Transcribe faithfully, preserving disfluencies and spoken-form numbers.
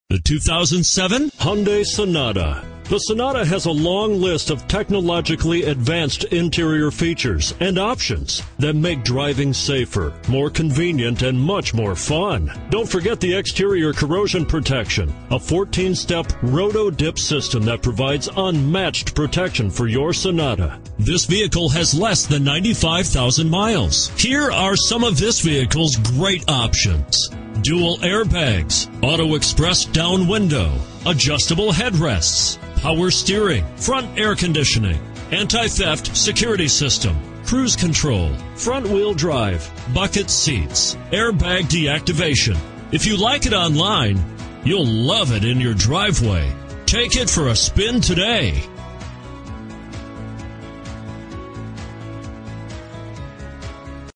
The two thousand seven Hyundai Sonata. The Sonata has a long list of technologically advanced interior features and options that make driving safer, more convenient, and much more fun. Don't forget the exterior corrosion protection, a fourteen-step roto-dip system that provides unmatched protection for your Sonata. This vehicle has less than ninety-five thousand miles. Here are some of this vehicle's great options: dual airbags, auto express down window, adjustable headrests, power steering, front air conditioning, anti-theft security system, cruise control, front wheel drive, bucket seats, airbag deactivation. If you like it online, you'll love it in your driveway. Take it for a spin today.